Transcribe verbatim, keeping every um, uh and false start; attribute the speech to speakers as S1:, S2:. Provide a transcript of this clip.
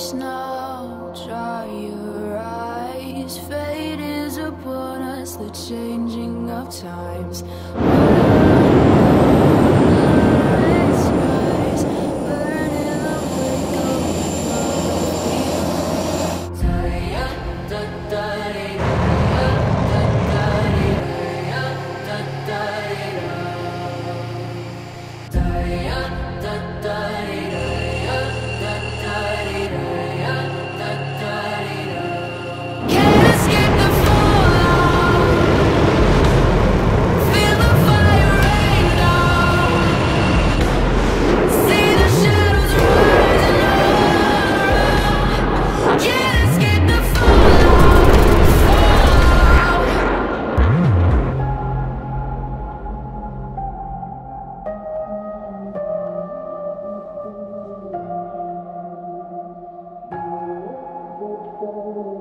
S1: dark's now, dry your eyes. Fate is upon us, the changing of times.
S2: Thank you.